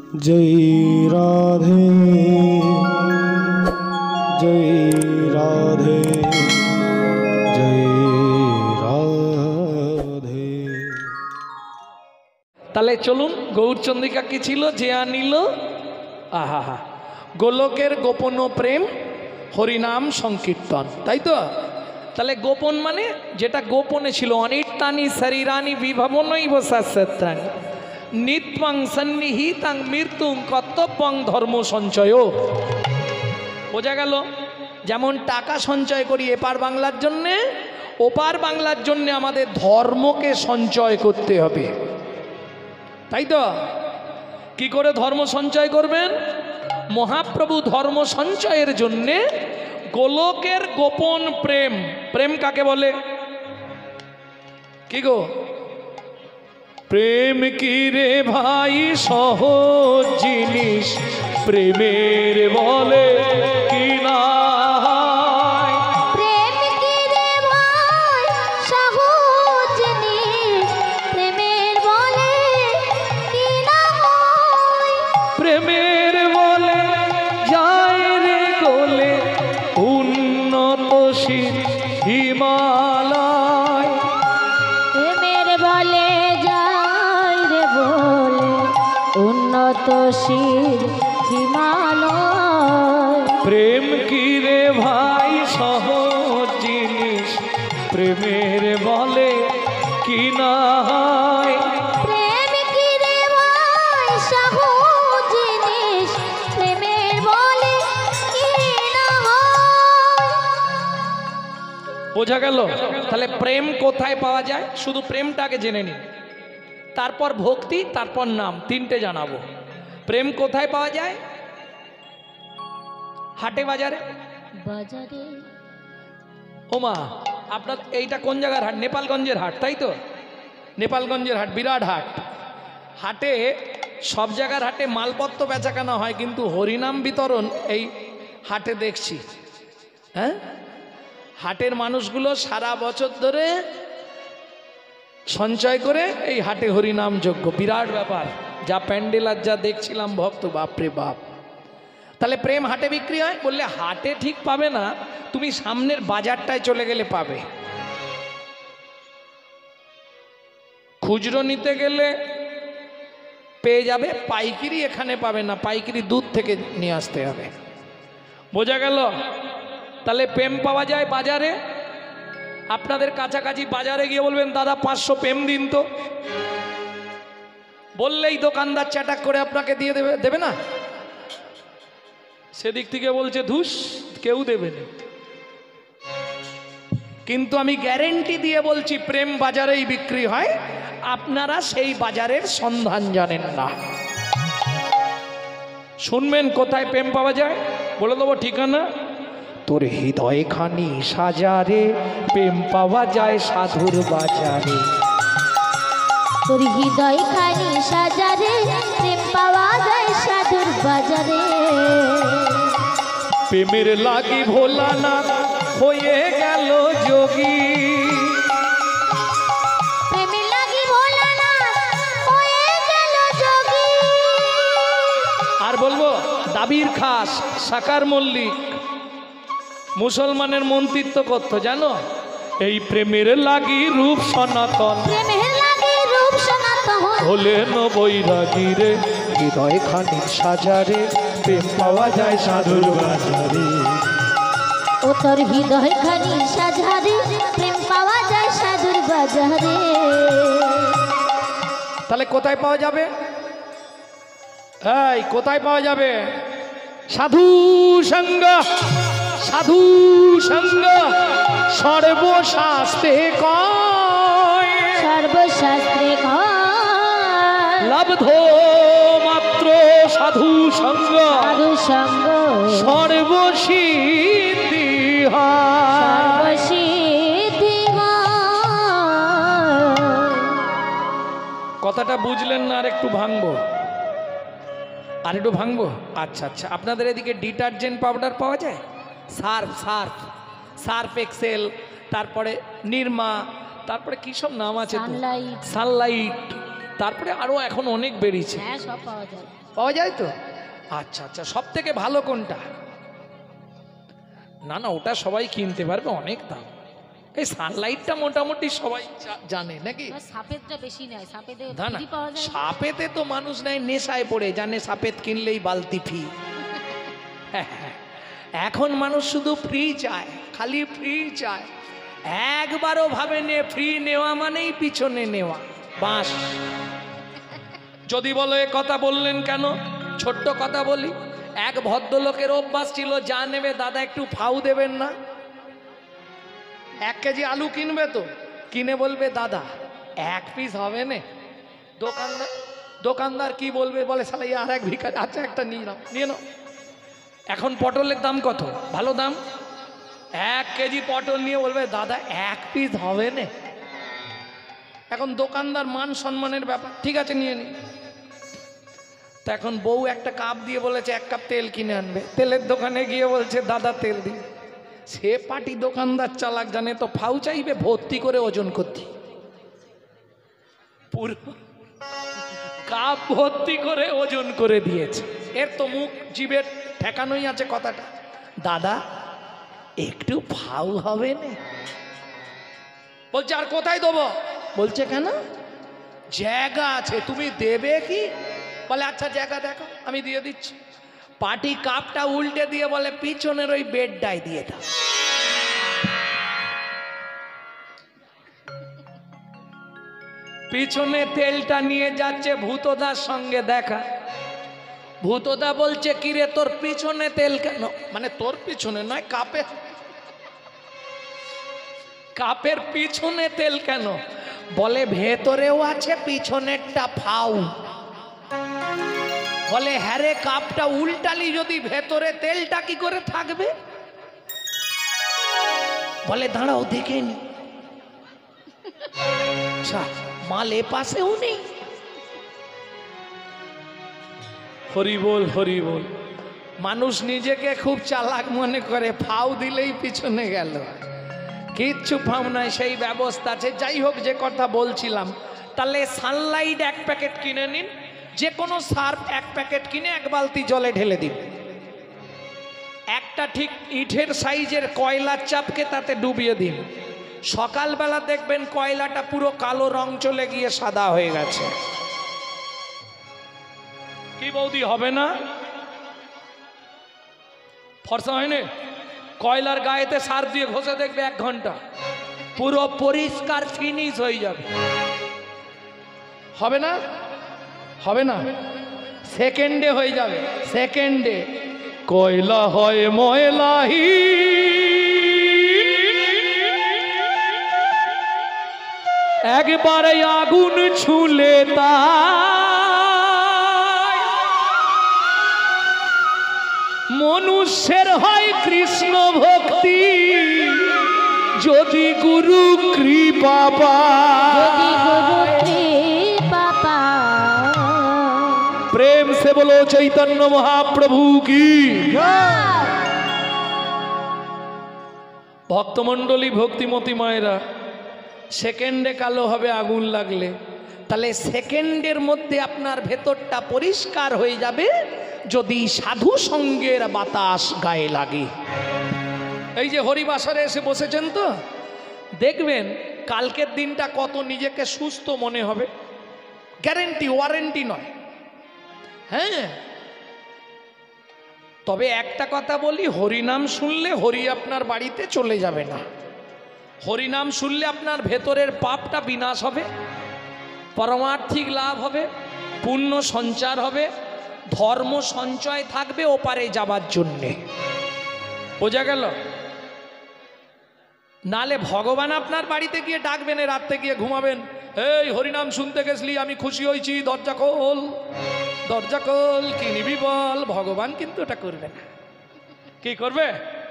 जय राधे जय राधे जय राधे। তাহলে চলুন, গৌরচন্দ্রিকা কি ছিল যে আনিল আহা হা গোলকের গোপন প্রেম হরিনাম সংকীর্তন, তাই তো? তাহলে গোপন মানে যেটা গোপনে ছিল, অনিত্যানি শরীরানি বিভবনৈব শাস্ত্রাণি নিত্যং সন্নিহিতাং মৃত্যুং কর্তব্যং ধর্ম সঞ্চয়। বোঝা গেল? যেমন টাকা সঞ্চয় করি এপার বাংলার জন্যে, ওপার বাংলার জন্যে আমাদের ধর্মকে সঞ্চয় করতে হবে, তাই তো? কি করে ধর্ম সঞ্চয় করবেন? মহাপ্রভু ধর্ম সঞ্চয়ের জন্যে গোলকের গোপন প্রেম। প্রেম কাকে বলে? কি গো? প্রেম কি রে ভাই সহজ জিনিস, প্রেমের বলে কি না। প্রেমের বলে যায় রে গোলে উন্নতশীল হিমালয়। প্রেমের বলে যায় রে বলে উন্নতশীল হিমালয়। প্রেম কি রে ভাই সহজ জিনিস, প্রেমের বলে কি না হয়। বোঝা গেল? তাহলে প্রেম কোথায় পাওয়া যায়? শুধু প্রেমটাকে জেনে নিন, তারপর ভক্তি, তারপর নাম, তিনটে জানাবো। প্রেম কোথায় পাওয়া যায়? হাটে বাজারে। বাজারে। ওমা, আপনার এইটা কোন জায়গার হাট? নেপালগঞ্জের হাট, তাই তো? নেপালগঞ্জের হাট বিরাট হাট। হাটে সব জায়গার হাটে মালপত্র বেচাকেনা হয়, কিন্তু হরিনাম বিতরণ এই হাটে দেখছি। হ্যাঁ, হাটের মানুষগুলো সারা বছর ধরে সঞ্চয় করে এই হাটে হরিনাম যজ্ঞ, বিরাট ব্যাপার। যা প্যান্ডেল আর যা দেখছিলাম ভক্ত, বাপরে বাপ। তাহলে প্রেম হাটে বিক্রি হয়? বললে হাটে ঠিক পাবে না, তুমি সামনের বাজারটায় চলে গেলে পাবে। খুচরো নিতে গেলে পেয়ে যাবে, পাইকারি এখানে পাবে না, পাইকারি দূর থেকে নিয়ে আসতে হবে। বোঝা গেল? তাহলে প্রেম পাওয়া যায় বাজারে। আপনাদের কাছাকাছি বাজারে গিয়ে বলবেন, দাদা 500 প্রেম দিন তো। বললেই দোকানদার চ্যাটাক করে আপনাকে দিয়ে দেবে না? সেদিক থেকে বলছে ধুস, কেউ দেবে না। কিন্তু আমি গ্যারেন্টি দিয়ে বলছি, প্রেম বাজারেই বিক্রি হয়। আপনারা সেই বাজারের সন্ধান জানেন না। শুনবেন কোথায় প্রেম পাওয়া যায়, বলে দেবো ঠিকানা। তোর হৃদয় খানি সাজারে প্রেম পাওয়া যায় সাধুর বাজারে। তোর হৃদয় খানি সাজারে প্রেম পাওয়া যায় সাধুর বাজারে। প্রেমের লাগি ভোলানাথ হয়ে গেল যোগী। প্রেমের লাগি ভোলানাথ হয়ে গেল যোগী। আর বলবো দাবির খাস সাকার মল্লিক মুসলমানের মন্ত্রিত্ব করতো, জানো? এই প্রেমের লাগি রূপ সনাতন, প্রেমের লাগি রূপ সনাতন হলেন বৈরাগী রে। হৃদয় খানি সাজারে প্রেম পাওয়া যায় সাধুর বাজারে। ও তোর হৃদয় খানি সাজারে প্রেম পাওয়া যায় সাধুর বাজারে। তাহলে কোথায় পাওয়া যাবে? এই কোথায় পাওয়া যাবে? সাধু সঙ্গ, সাধু সঙ্গ সর্বশাস্ত্রে কয়, সর্বশাস্ত্রে কয় লব্ধ মাত্র সাধু সঙ্গ, সাধু সঙ্গ সর্বসিদ্ধি হয়। সর্বসিদ্ধি হয়। কথাটা বুঝলেন না? আর একটু ভাঙবো, আর একটু ভাঙবো। আচ্ছা আচ্ছা, আপনাদের এদিকে ডিটারজেন্ট পাউডার পাওয়া যায়? সার্ফ, সার্ফ, সার্ফ এক্সেল, তারপরে নির্মা, তারপরে কি সব নাম আছে তো, সানলাইট, সানলাইট, তারপরে আরো এখন অনেক বেরিয়েছে। হ্যাঁ সব পাওয়া যায়। পাওয়া যায় তো? আচ্ছা আচ্ছা, সব থেকে ভালো কোনটা? না না, ওটা সবাই কিনতে পারবে, অনেক দাম। এই সানলাইটটা মোটামুটি সবাই জানে নাকি? সাপেতটা বেশি নেয়, সাপেতে না না, ফ্রি পাওয়া যায়। সাপেতে তো মানুষ নেয় নেশায় পড়ে, জানে সাপেত কিনলেই বালতি ফি। এখন মানুষ শুধু ফ্রি চায়, খালি ফ্রি চায়। একবারও ভাবেনি ফ্রি নেওয়া মানেই পিছনে নেওয়া, বাস। যদি বলো এ কথা বললেন কেন, ছোট্ট কথা বলি। এক ভদ্রলোকের অভ্যাস ছিল, যা নেবে দাদা একটু ফাউ দেবেন না। 1 কেজি আলু কিনবে তো, কিনে বলবে দাদা 1 পিস হবে না। দোকানদার কি বলবে, বলে শালা আর এক ভিখারি, আচ্ছা একটা নিয়ে নাও, নিয়ে নাও। এখন পটলের দাম কত, ভালো দাম। 1 কেজি পটল নিয়ে বলবে দাদা 1 পিস হবে না। এখন দোকানদার মান সম্মানের ব্যাপার, ঠিক আছে নিয়ে নি। তা এখন বউ একটা কাপ দিয়ে বলেছে 1 কাপ তেল কিনে আনবে। তেলের দোকানে গিয়ে বলছে দাদা তেল দিন। সে পাটি দোকানদার চালাক, জানে তো ফাউ চাইবে ভর্তি করে ওজন করতে, পুরো কাপ ভর্তি করে ওজন করে দিয়েছে। এর তো মুখ জিভের ঠেকানোই আছে কথাটা, দাদা একটু ফাউ হবে না। বলছে আর কোথায় দেবো? বলছে কেন, জায়গা আছে, তুমি দেবে কি? বলে আচ্ছা জায়গা দেখো আমি দিয়ে দিচ্ছি। পাটি কাপটা উল্টে দিয়ে বলে পিছনের ওই বেডটাই দিয়ে দাও। পিছনে তেলটা নিয়ে যাচ্ছে, ভূতদার সঙ্গে দেখা। ভূতদা বলছে কিরে তোর পিছনে তেল কেন? মানে তোর পিছনে নয়, কাপের পিছনে তেল কেন? বলে ভেতরেও আছে, পিছনেরটা ফাউ। বলে হ্যাঁ রে, কাপটা উল্টালি যদি ভেতরে তেলটা কি করে থাকবে? বলে দাঁড়াও দেখে নি। আচ্ছা মাল এ পাশেও নেই। হরি বল হরি বল। মানুষ নিজেকে খুব চালাক মনে করে, ফাউ দিলেই পিছনে গেল, কিচ্ছু ফাউ নাই, সেই ব্যবস্থা আছে। যাই হোক, যে কথা বলছিলাম, তাহলে সানলাইট 1 প্যাকেট কিনে নিন, যে কোনো সার্ফ 1 প্যাকেট কিনে 1 বালতি জলে ঢেলে দিন। একটা ঠিক ইটের সাইজের কয়লার চাপকে তাতে ডুবিয়ে দিন। সকালবেলা দেখবেন কয়লাটা পুরো কালো রং চলে গিয়ে সাদা হয়ে গেছে। কি বৌদি, হবে না? ফর্সা হয়নি? কয়লার গায়েতে সার্ফ দিয়ে ঘষে দেখবে 1 ঘন্টা পুরো পরিষ্কার ফিনিশ হয়ে যাবে। হবে না? হবে না, সেকেন্ডে হয়ে যাবে, সেকেন্ডে। কয়লা হয় ময়লাহি, একবারে আগুন ছুলে তা মনুষ্যের হয় কৃষ্ণ ভক্তি, যদি গুরু কৃপা পায়। প্রেম সে বলো চৈতন্য মহাপ্রভু কি। ভক্তমণ্ডলী, ভক্তিমতী মায়েরা, সেকেন্ডে কালো হবে আগুন লাগলে, তাহলে সেকেন্ডের মধ্যে আপনার ভেতরটা পরিষ্কার হয়ে যাবে যদি সাধু সঙ্গের বাতাস গায়ে লাগে। এই যে হরিবাসরে এসে বসেছেন তো, দেখবেন কালকের দিনটা কত নিজেকে সুস্থ মনে হবে। গ্যারেন্টি, ওয়ারেন্টি নয়। হ্যাঁ, তবে একটা কথা বলি, হরিনাম শুনলে হরি আপনার বাড়িতে চলে যাবে না। হরিনাম শুনলে আপনার ভেতরের পাপটা বিনাশ হবে, পারমার্থিক লাভ হবে, পুণ্য সঞ্চার হবে, ধর্ম সঞ্চয় থাকবে ওপারে যাবার জন্যে। বোঝা গেল? নালে ভগবান আপনার বাড়িতে গিয়ে ডাকবেন, রাত্রে গিয়ে ঘুমাবেন, এই হরিনাম শুনতে গেছলি, আমি খুশি হয়েছি, দরজা খোল, দরজা খোল, কি নিবি বল। ভগবান কিন্তু এটা করবে না। কি করবে?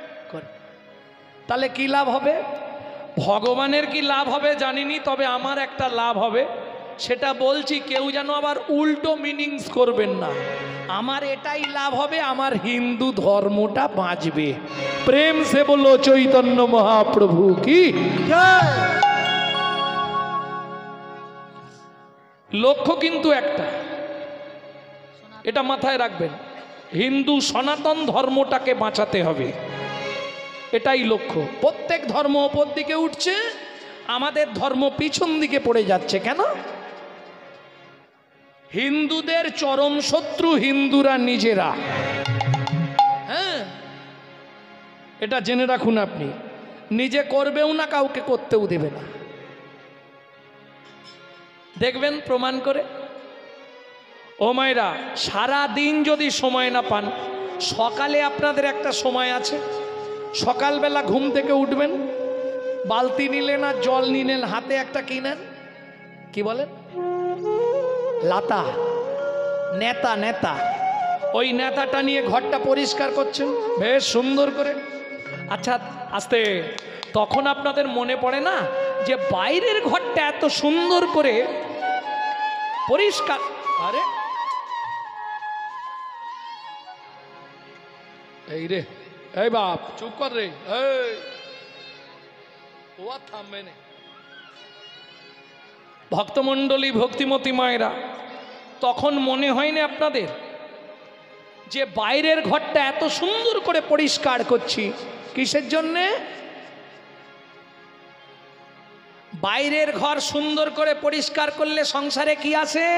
তাহলে কি লাভ হবে? ভগবানের কি লাভ হবে জানিনি, তবে আমার একটা লাভ হবে, সেটা বলছি। কেউ যেন আবার উল্টো মিনিংস করবেন না। আমার এটাই লাভ হবে, আমার হিন্দু ধর্মটা বাঁচবে। প্রেম সে বলো চৈতন্য মহাপ্রভু কি। লক্ষ্য কিন্তু একটা, এটা মাথায় রাখবেন, হিন্দু সনাতন ধর্মটাকে বাঁচাতে হবে, এটাই লক্ষ্য। প্রত্যেক ধর্ম ওপর দিকে উঠছে, আমাদের ধর্ম পিছন দিকে পড়ে যাচ্ছে। কেন? হিন্দুদের চরম শত্রু হিন্দুরা নিজেরা। হ্যাঁ, এটা জেনে রাখুন, আপনি নিজে করবেও না, কাউকে করতেও দেবে না। দেখবেন প্রমাণ করে। ও মায়েরা, সারা দিন যদি সময় না পান, সকালে আপনাদের একটা সময় আছে, সকালবেলা ঘুম থেকে উঠবেন, বালতি নিলেন আর জল নিলেন, হাতে একটা কি নেন, কি বলেন, লাতা, নেতা, নেতা, ওই নেতাটা নিয়ে ঘরটা পরিষ্কার করছেন বেশ সুন্দর করে। আচ্ছা আস্তে, তখন আপনাদের মনে পড়ে না যে বাইরের ঘরটা এত সুন্দর করে পরিষ্কার, আরে এই রে, এই বাপ চুপ কর রে, এই ও থামবে না। ভক্তমণ্ডলী, ভক্তিমতী মায়েরা, তখন মনে হয়নি আপনাদের যে বাইরের ঘরটা এত সুন্দর করে পরিষ্কার করছি, কিসের জন্যে? বাইরের ঘর সুন্দর করে পরিষ্কার করলে সংসারে কি আসে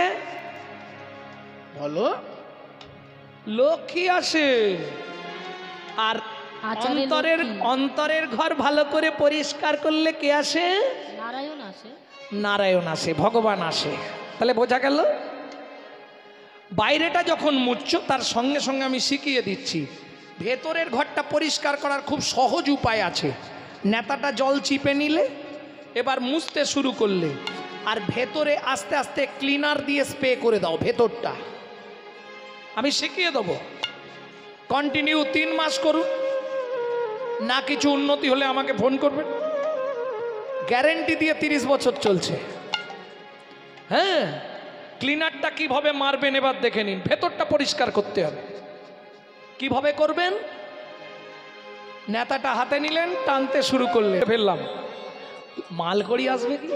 বলো? লক্ষ্মী আসে। আর অন্তরের অন্তরের ঘর ভালো করে পরিষ্কার করলে কে আসে? নারায়ণ আসে। নারায়ণ আসে, ভগবান আসে। তাহলে বোঝা গেল, বাইরেটা যখন মুছছো তার সঙ্গে সঙ্গে আমি শিখিয়ে দিচ্ছি, ভেতরের ঘরটা পরিষ্কার করার খুব সহজ উপায় আছে। নেতাটা জল চিপে নিলে, এবার মুছতে শুরু করলে, আর ভেতরে আস্তে আস্তে ক্লিনার দিয়ে স্প্রে করে দাও ভেতরটা। আমি শিখিয়ে দেবো, কন্টিনিউ 3 মাস করুন, না কিছু উন্নতি হলে আমাকে ফোন করবেন, গ্যারেন্টি দিয়ে 30 বছর চলছে। হ্যাঁ, ক্লিনারটা কিভাবে মারবেন এবার দেখে নিন। ভেতরটা পরিষ্কার করতে হবে, কিভাবে করবেন? নেতাটা হাতে নিলেন, টানতে শুরু করলে ফেললাম, মালকড়ি আসবে কি?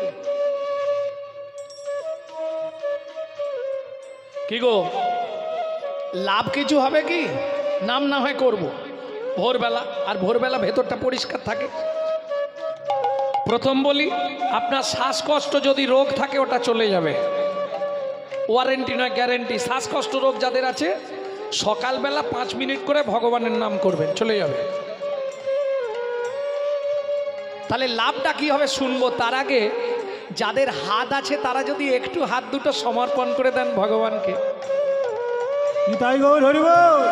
কি গো, লাভ কিছু হবে কি? নাম না হয় করব ভোরবেলা, আর ভোরবেলা ভেতরটা পরিষ্কার থাকে। প্রথম বলি, আপনার শ্বাসকষ্ট যদি রোগ থাকে ওটা চলে যাবে, ওয়ারেন্টি নয় গ্যারেন্টি। শ্বাসকষ্ট রোগ যাদের আছে, সকালবেলা 5 মিনিট করে ভগবানের নাম করবেন, চলে যাবে। তাহলে লাভটা কি হবে শুনবো। তার আগে যাদের হাত আছে তারা যদি একটু হাত দুটো সমর্পণ করে দেন ভগবানকে। তাই গো ধরিব,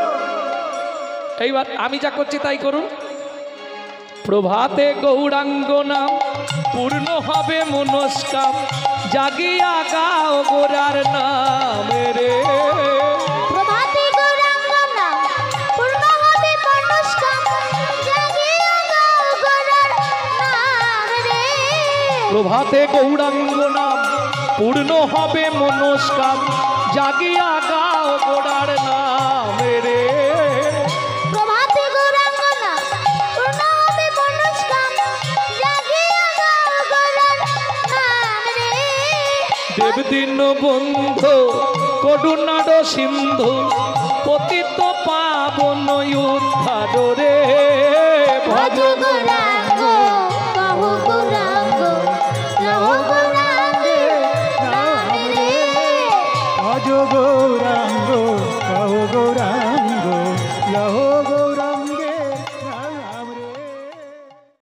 এইবার আমি যা করছি তাই করুন। প্রভাতে গৌরাঙ্গ নাম পূর্ণ হবে মনস্কাম, জাগিয়া গাও গোরার নাম রে। প্রভাতে গৌরাঙ্গ নাম পূর্ণ হবে মনস্কাম, জাগিয়া গাও গোরার নাম রে। প্রভাতে গৌরাঙ্গ নাম পূর্ণ হবে মনস্কাম, জাগিয়া গাও গোরার নাম রে। প্রভাতে গৌরাঙ্গ নাম পূর্ণ হবে মনস্কাম, জাগিয়া গাও গোরার নাম রে। দেবদিন বন্ধু করুণার সিন্ধু, পতিত পাবন উদ্ধার রে।